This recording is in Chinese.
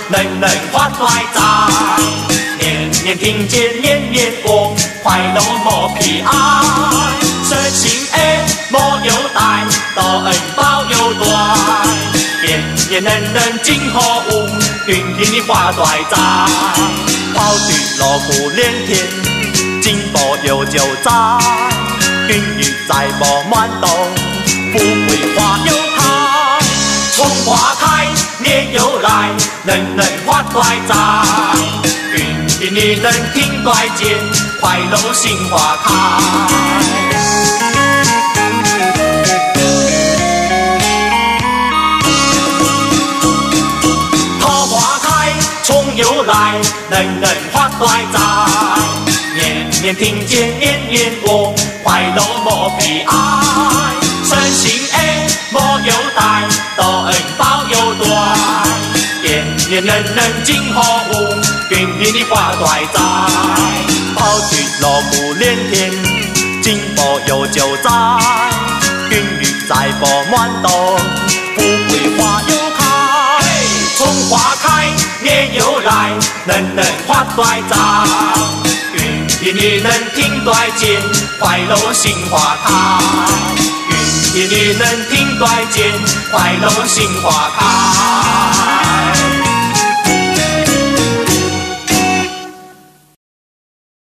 人人发大财。年年听见年年旺，快乐无悲哀。顺心的无有大，大恩报有大。年年人人真好运，天天的发大财。跑对锣鼓连天，进步有就在。君玉在无满堂，富贵花又开。春花开，年又来，人人发大财。君天人听大见，快乐心花开。又来，人人发大财。年年听见年年旺，快乐无悲哀。顺心的无有大，大恩报有大。年年人人真好运，天天的发大财。跑对锣鼓连天，进步有就在。君玉在无满堂，富贵花又开。春花开，年又来，人人发大财。君天人听大见，快乐心花开。君天人听大见，快乐心花开。